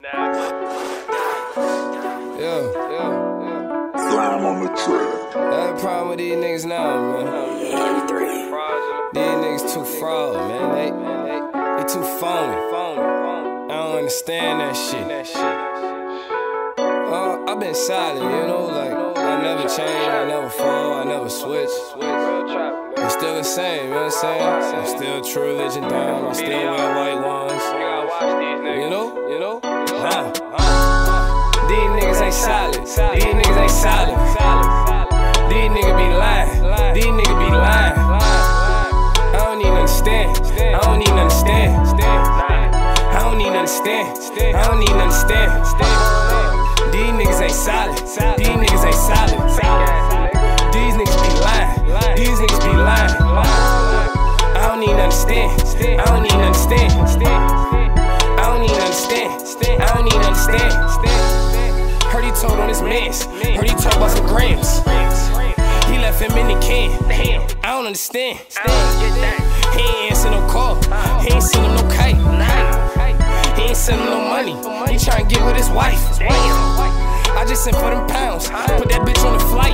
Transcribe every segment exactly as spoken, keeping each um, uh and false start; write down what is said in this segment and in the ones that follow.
Yeah, yeah, yeah. Slime on the track. That's the problem with these niggas now, man. These niggas too fraud, man. They, they, they too phony. I don't understand that shit. Uh, I've been silent, you know, like I never change, I never fall, I never switch. I'm still the same, you know what I'm saying? I'm still true religion down, I still wear white ones. You know, you know? Nah. These niggas ain't solid. These niggas ain't solid. These niggas be lying. These niggas be lying. I don't even understand. I don't even understand. I don't even understand. I don't even understand. These niggas ain't solid. These niggas ain't solid. These niggas be lying. These niggas be lying. I don't even understand. I don't even understand. I don't even understand. I don't even understand. Heard he told on his mans. Heard he talk about some grams. He left him in the can. I don't understand. He ain't answer no call. He ain't send him no kite. He ain't send him no money. He tryna get with his wife. I just sent for them pounds. Put that bitch on the flight.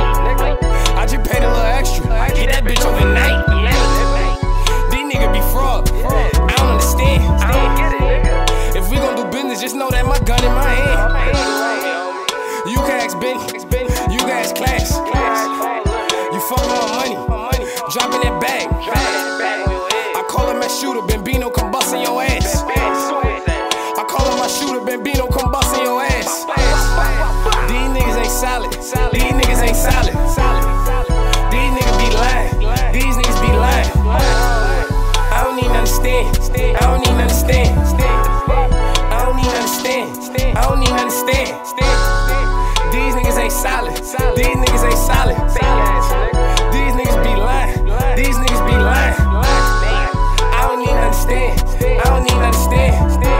I just paid a little extra. Get that bitch overnight. These niggas be fraud. I don't understand. If we gon' do business, just know that my gun in my hand. You can ask Benny. You can ask Class. You fuckin' on money. Dropping that bag. I call him my shooter. Bambino come bustin' your ass. I call him my shooter. Bambino come bustin' your ass. These niggas ain't solid. These niggas ain't solid. These niggas be lying. These niggas be lying. I don't even understand. I don't even understand. I don't even understand. I don't even understand. These niggas ain't solid. These niggas ain't solid. These niggas be lying. These niggas be lying. I don't even understand. I don't even understand.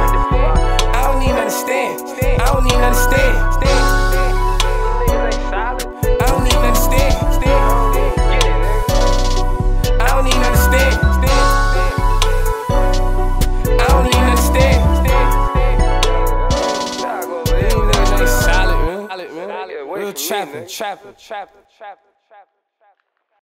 I don't even understand. I don't even understand. I don't even understand. I don't even understand. I don't even understand. These niggas ain't solid, man. Real trappin', trappin', trappin', trappin'.